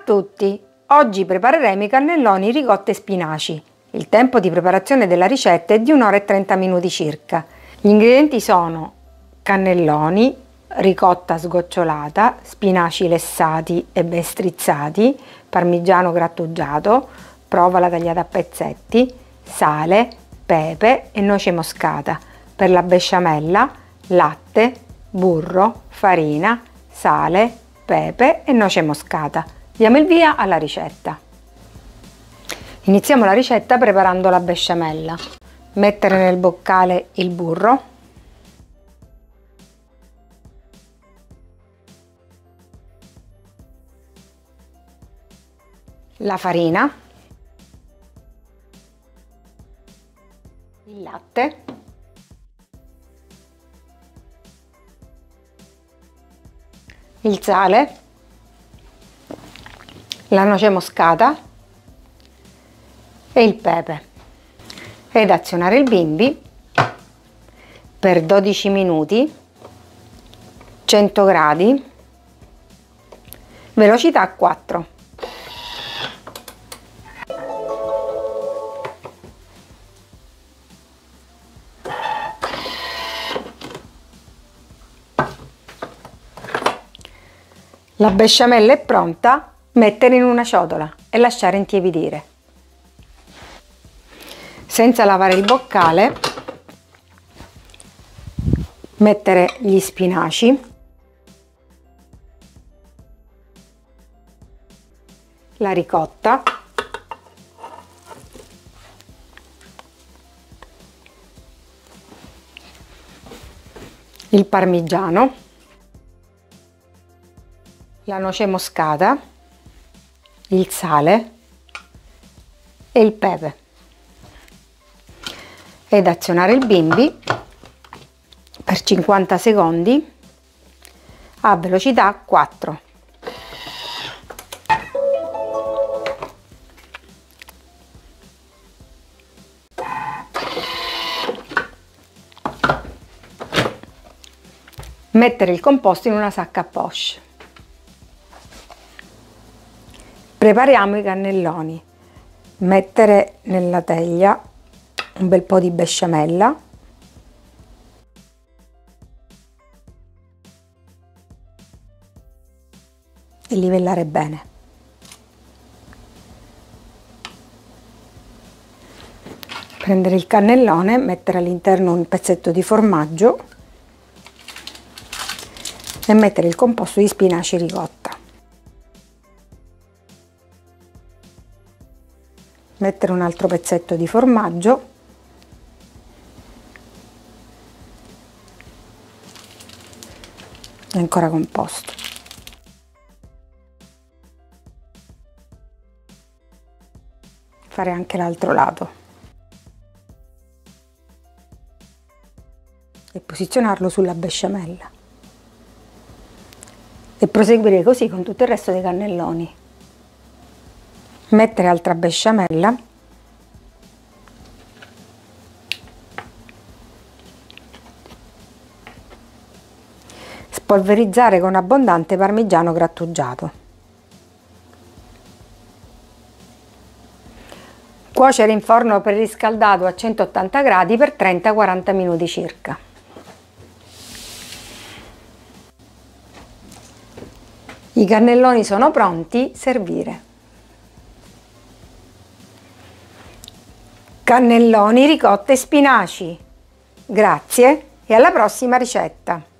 tutti! Oggi prepareremo i cannelloni ricotta e spinaci. Il tempo di preparazione della ricetta è di 1 ora e 30 minuti circa. Gli ingredienti sono cannelloni, ricotta sgocciolata, spinaci lessati e ben strizzati, parmigiano grattugiato, provola tagliata a pezzetti, sale, pepe e noce moscata. Per la besciamella, latte, burro, farina, sale, pepe e noce moscata. Diamo il via alla ricetta. Iniziamo la ricetta preparando la besciamella. Mettere nel boccale il burro, la farina, il latte, il sale, la noce moscata e il pepe ed azionare il bimbi per 12 minuti, 100 gradi, velocità 4. La besciamella è pronta. Mettere in una ciotola e lasciare intiepidire. Senza lavare il boccale, mettere gli spinaci, la ricotta, il parmigiano, la noce moscata, il sale e il pepe ed azionare il bimbi per 50 secondi a velocità 4. Mettere il composto in una sacca a poche. Prepariamo i cannelloni. Mettere nella teglia un bel po' di besciamella, e livellare bene. Prendere il cannellone, mettere all'interno un pezzetto di formaggio e mettere il composto di spinaci ricotta. Mettere un altro pezzetto di formaggio e ancora composto. Fare anche l'altro lato e posizionarlo sulla besciamella e proseguire così con tutto il resto dei cannelloni. Mettere altra besciamella, spolverizzare con abbondante parmigiano grattugiato, cuocere in forno preriscaldato a 180 gradi per 30-40 minuti circa. I cannelloni sono pronti, servire. Cannelloni, ricotta e spinaci. Grazie e alla prossima ricetta!